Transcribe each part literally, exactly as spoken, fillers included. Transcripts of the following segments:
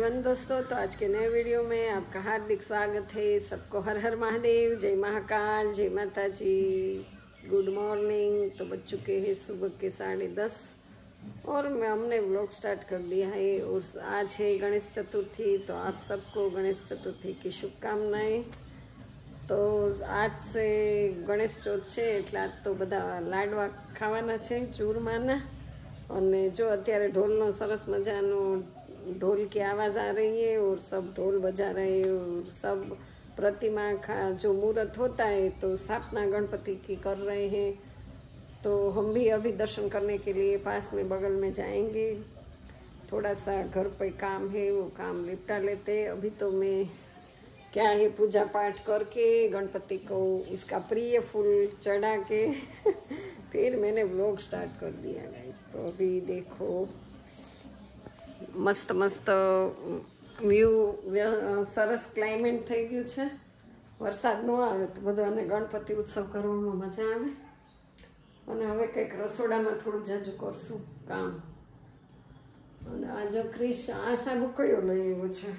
Everyone दोस्तों, तो आज के नए वीडियो में आपका हार्दिक स्वागत है। सबको हर हर महादेव, जय महाकाल, जय माता जी, गुड मॉर्निंग। तो बज चुके हैं सुबह के साढ़े दस और मैं हमने व्लॉग स्टार्ट कर दिया है। और आज है गणेश चतुर्थी, तो आप सबको गणेश चतुर्थी की शुभकामनाएं। तो आज से गणेश चौथ है એટલે આજ તો બધા લાડવા ખાવાના છે ચૂરમાના। અને જો અત્યારે ઢોલનો સરસ મજાનો ढोल की आवाज़ आ रही है और सब ढोल बजा रहे हैं और सब प्रतिमा का जो मुहूर्त होता है तो स्थापना गणपति की कर रहे हैं। तो हम भी अभी दर्शन करने के लिए पास में बगल में जाएंगे। थोड़ा सा घर पे काम है, वो काम निपटा लेते। अभी तो मैं क्या है पूजा पाठ करके गणपति को उसका प्रिय फूल चढ़ा के फिर मैंने व्लॉग स्टार्ट कर दिया गाइस। तो अभी देखो मस्त मस्त व्यू, सरस क्लाइमेट थी गयु है। वरसाद न आवे तो बधाने गणपति उत्सव करवामां मजा आवे। अने हवे कंईक रसोडामां थोडुं जाजू करशुं काम। अने आज क्रिश आ साबु कयो लई आव्यो छे?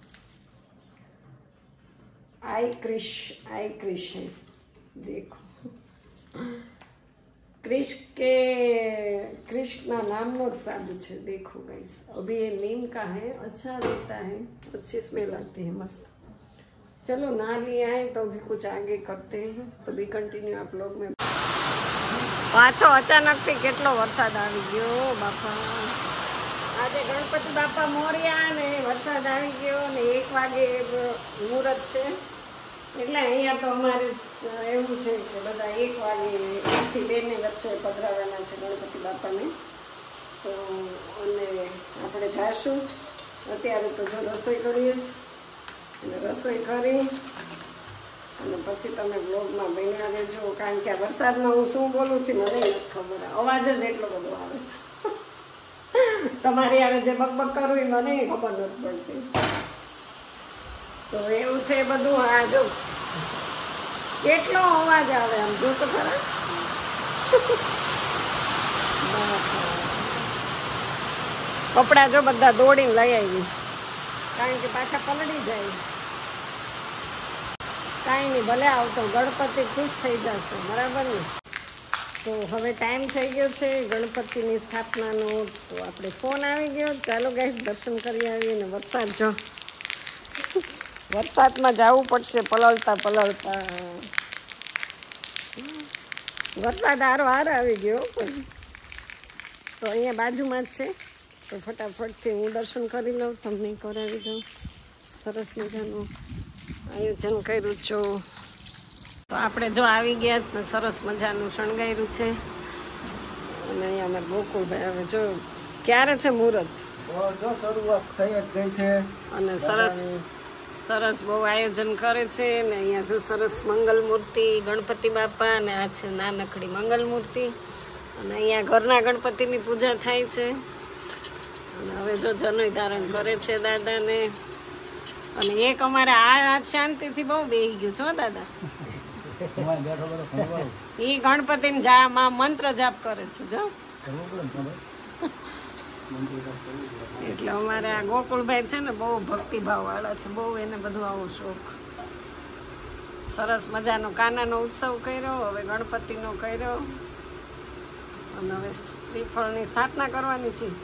आई क्रिश, आई क्रिश है, देखो क्रिश के कृष्णा नाम नो साधु है। देखो गाइस, अभी ये नीम का है, अच्छा लगता है, अच्छी स्मेल आती है, मस्त। चलो ना लिया है तो अभी कुछ आगे करते हैं, तो भी कंटिन्यू आप लोग में। पाछो अचानक थी केटलो वरसाद आवी गयो बापा। आज गणपति बापा मोरिया ने वरसाद आवी गयो ने एक वागे मुहूर्त छे એટલે અહીંયા તો અમારે એવું છે કે બધા એક વાગે એકથી બેની વચ્ચે પધરાવાના છે ગણપતિ બાપાને। તો અને આપણે જાશું અત્યારે તો જો રસોઈ કરીએ જ અને રસોઈ કરી અને પછી તમે બ્લોગમાં બન્યા રહેજો। કારણ કે આ વરસાદમાં હું શું બોલું છું મને નથી ખબર, અવાજ જ એટલો બધો આવે છે। તમારી યારે જે બકબક કરું એ મને ખબર નથી પડતી। તો એવું છે બધું। આ જો કેટલો અવાજ આવે, આમ જો તો ખરા। કપડા જો બધા દોડીને લઈ આવી, કારણ કે પાછા પલળી જાય। કાંઈ નહીં, ભલે આવતો ગણપતિ ખુશ થઈ જશે, બરાબર ને। તો હવે ટાઈમ થઈ ગયો છે ગણપતિની સ્થાપનાનો। તો આપણે ફોન આવી ગયો, ચાલો ગાઈસ દર્શન કરી આવીએ। ને વરસાદ જો, વરસાદમાં જવું પડશે પલળતા પલળતા। વરસાદ હારો હાર આવી ગયો પણ તો અહીંયા બાજુમાં જ છે, તો ફટાફટથી હું દર્શન કરી લઉં, તમને કરાવી દઉં। સરસ મજાનું આયોજન કર્યું છો। તો આપણે જો આવી ગયા ને સરસ મજાનું શણગાર્યું છે। અને અહીંયા અમારે ગોકુળભાઈ હવે જો ક્યારે છે મુહૂર્ત? શરૂઆત થઈ જ ગઈ છે અને સરસ સરસ બહુ આયોજન કરે છે। ને અહીંયા જો સરસ મંગલ મૂર્તિ ગણપતિ બાપા, અને આ છે નાનકડી મંગલ મૂર્તિ, અને અહીંયા ઘરના ગણપતિની પૂજા થાય છે। અને હવે જો જનોઈ ધારણ કરે છે દાદાને। અને એક અમારે આ શાંતિથી બહુ બેસી ગયું છો દાદા, એ ગણપતિને જા મંત્ર જાપ કરે છે જો। એટલે અમારે આ ગોકુળભાઈ છે ને બહુ ભક્તિભાવ વાળા છે, બહુ એને બધું આવો શોખ। સરસ મજાનો કાનાનો ઉત્સવ કર્યો, હવે ગણપતિનો કર્યો, અને હવે શ્રીફળની સ્થાપના કરવાની છે।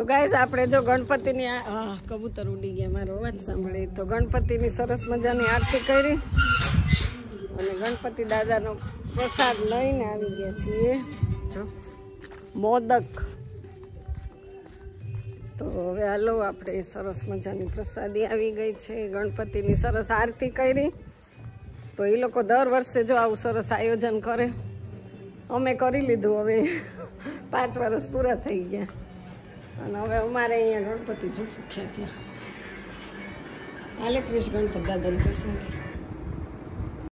તો ગાઈસ આપણે જો ગણપતિની આ કબૂતર ઉડી ગયા, મારો અવાજ સાંભળી. તો ગણપતિની સરસ મજાની આરતી કરી અને ગણપતિ દાદાનો પ્રસાદ લઈને આવી ગયા છીએ. જો મોદક. તો હવે હાલો આપણે સરસ મજાની પ્રસાદી આવી ગઈ છે. ગણપતિની સરસ આરતી કરી. તો એ લોકો દર વર્ષે જો આવું સરસ આયોજન કરે. અમે કરી લીધું, હવે પાંચ વર્ષ પૂરા થઈ ગયા અને હવે અમારે અહીંયા ગણપતિ જો ભૂખ્યા ત્યાં. હાલે કૃષ્ણ ગણપત દાદાની પ્રસાદી.